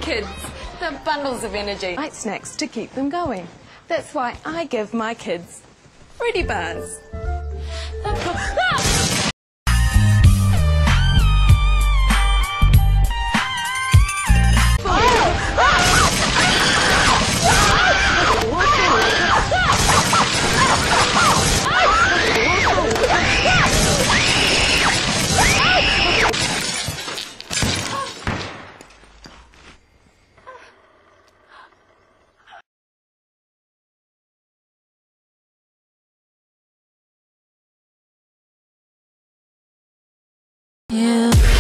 kids. They're bundles of energy. Light snacks to keep them going. That's why I give my kids Fruity Bars. Yeah.